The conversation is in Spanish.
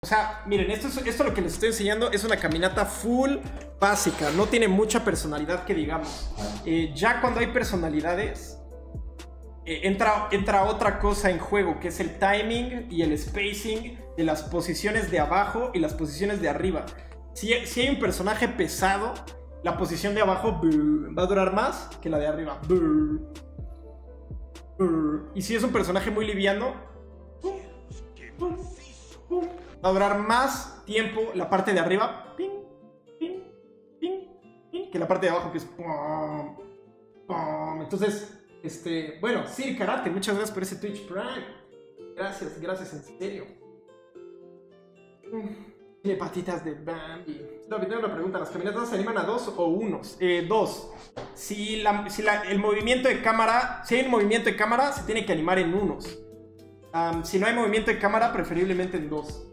sea, miren, esto lo que les estoy enseñando es una caminata full básica. No tiene mucha personalidad que digamos. Ya cuando hay personalidades, entra otra cosa en juego, que es el timing y el spacing de las posiciones de abajo y las posiciones de arriba. Si hay un personaje pesado, la posición de abajo va a durar más que la de arriba. Y si es un personaje muy liviano, va a durar más tiempo la parte de arriba que la parte de abajo, que es entonces, bueno, Sir Karate, muchas gracias por ese Twitch Prime. Gracias en serio. Tiene patitas de Bambi. No, tengo una pregunta, ¿las caminatas se animan a 2 o 1? 2. Si el movimiento de cámara, si hay un movimiento de cámara, se tiene que animar en 1. Si no hay movimiento de cámara, preferiblemente en 2.